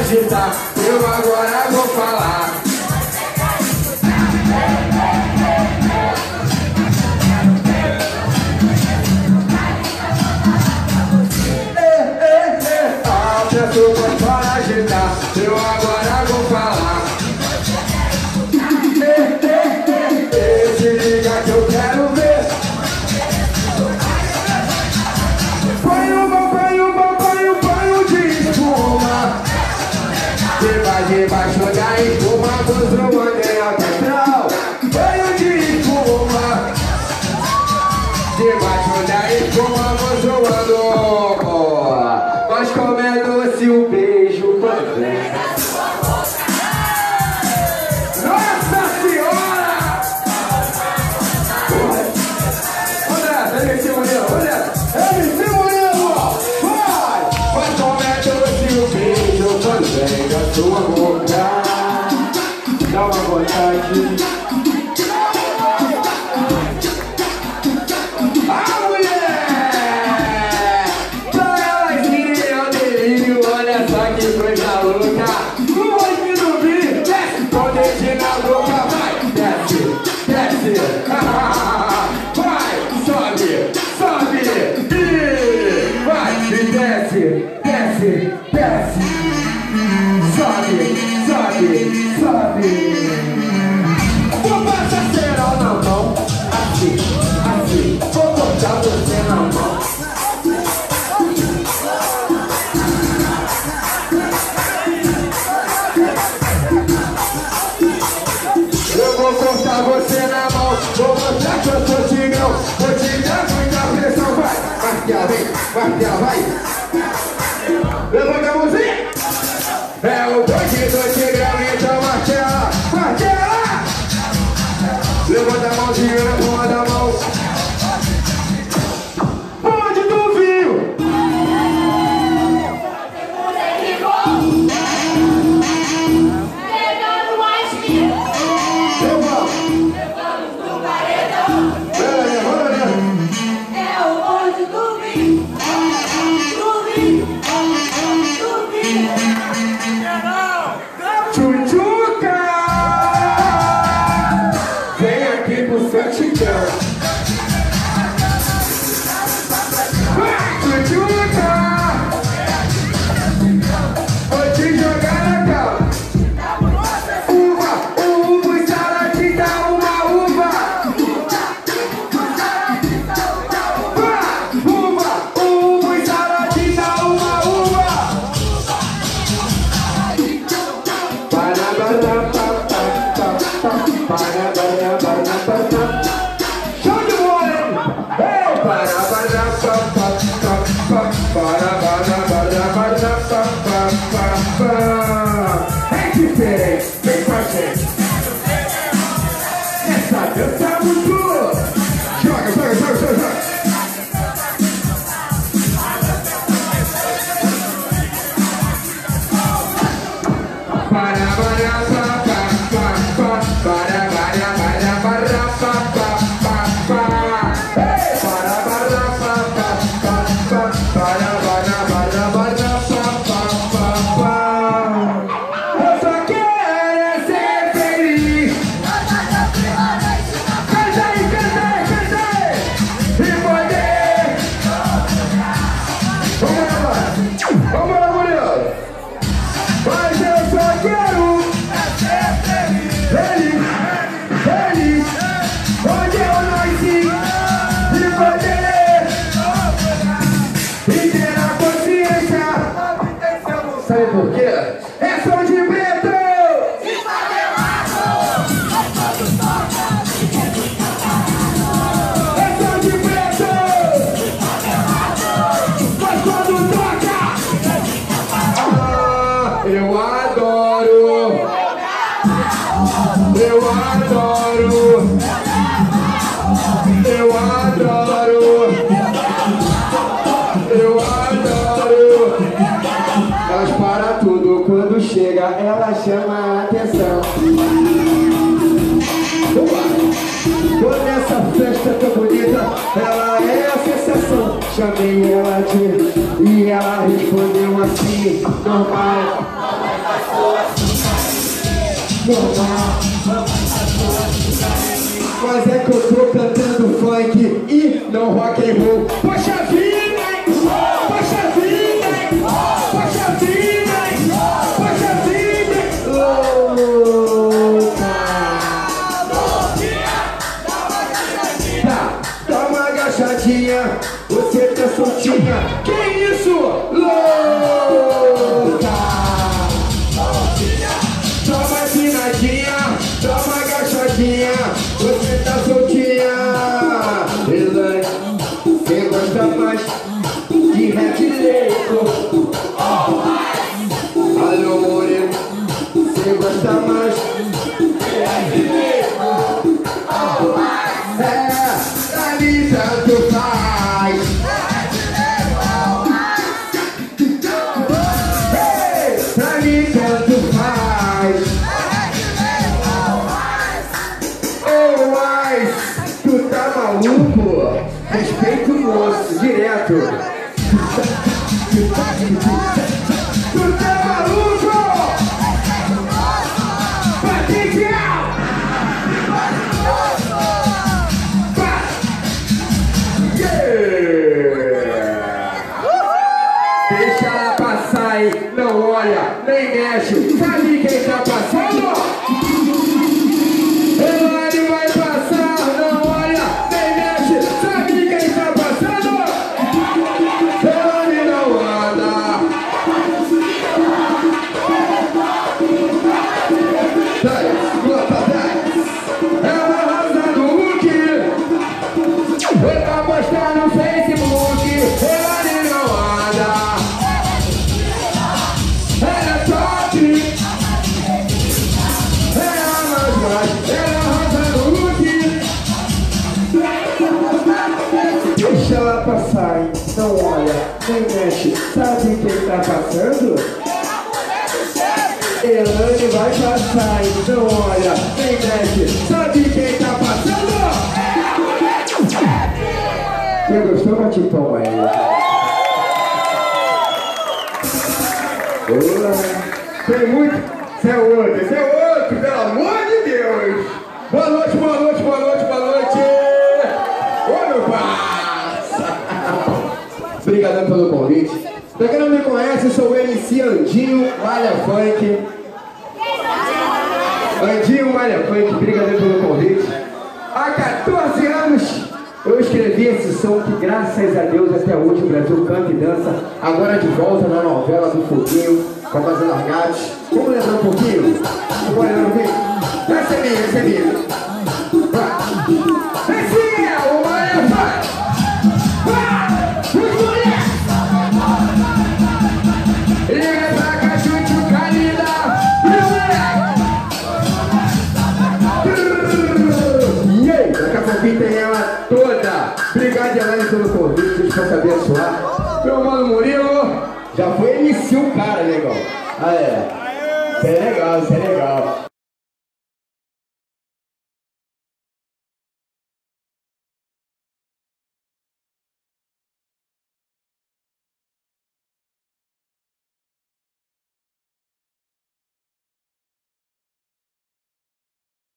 agitar, eu agora vou falar. Peço para agitar, eu agora vou falar. Se liga que eu quero ver. Banho de espuma. Debaixo da espuma, vou zoando em alto astral. Banho de espuma. Debaixo da espuma, vou zoando. Mas como é doce o beijo quando vem na sua boca. Nossa Senhora! Olha, MC Murilo, olha! MC Murilo! Vai! Mas como é doce o beijo quando vem na sua boca. Dá uma vontade. Desce, sobe. Vou passar cerol na mão, assim, vou botar você na mão. Eu vou cortar você na mão, vou mostrar que eu sou tigrão, vou te dar muita pressão, vai, martela, vai. Levanta a mãozinha. É o bonde do tigrão, então martela. Levanta a mãozinha na palma da mão. Bonde do vinho. Pegando mais que levamos no paredão. É o bonde do vinho. Tchutchuca! Vem aqui pro seu tchutchão. Tchutchuca! Vou te jogar na cama. Uva e saladinha, uma uva. Uva e saladinha, uma uva. Show de bola, hein? É diferente, vem com a gente. Essa dança é muito boa. Joga. Eu só quero ser feliz. Canta aí. E poder. Vamos lá, Murilo. Mas eu só quero ser feliz. Onde eu nasci e poder e ter a consciência. Sabe por quê? É som de preto e favelado. É som de preto e favelado. Mas quando toca, eu adoro. Elas param tudo quando chega, ela chama a atenção. Toda essa festa tão bonita, ela é a sensação. Chamei ela de e ela respondeu assim, normal. não rock and roll. Poxa vida, poxa vida, poxa vida, poxa vida. Louca. Tá, dá uma agachadinha, você tá soltinha. Que isso? Louca. Dá uma empinadinha, dá uma agachadinha, você tá soltinha. Elaine, você gosta mais de rap leito. Alô Murilo, você gosta mais de rap leito. É, ali tanto faz. Hey, pra mim tanto faz. Tu tá maluco? Respeita o moço, direto. Tu tá maluco? Patrícia! Deixa ela passar aí, não olha, nem mexe. Sabe quem tá passando? Elaine vai passar, não olha, nem mexe. Sabe quem tá passando? Elaine não anda. Nota 10. Ela arrasa no look. Vou tá postando no Facebook. Elaine não anda. Ela é top. Ela arrasa no look. Deixa ela passar, hein? Não olha, nem mexe. Sabe quem tá passando? Elaine vai passar, hein? Não olha, nem mexe. Sabe quem tá passando? Quem gostou, bate palma aí. Olá. Tem muito? Esse é outro, pelo amor de Deus! Boa noite, boa noite, boa noite, boa noite! Ô, meu parça! Obrigadão pelo convite. Pra quem não me conhece, eu sou o MC Andinho Malha Funk. Andinho Malha Funk, obrigadão pelo convite. Há 14 anos eu escrevi esse som que, graças a Deus, até hoje o Brasil canta e dança. Agora de volta na novela do Foguinho, com as largadas. Vamos lembrar um pouquinho? Vamos lembrar um pouquinho? Essa é minha, essa é minha. Esse é o Malha Funk. Os mulheres! Liga pra cá, chute o Calida. E aí, daqui a pouquinho tem ela toda. Obrigado, Elaine, pelo convite, deixa eu saber abençoar. Meu mano Murilo, já foi MC o cara, negão. Ah, é. Isso é legal, isso é legal.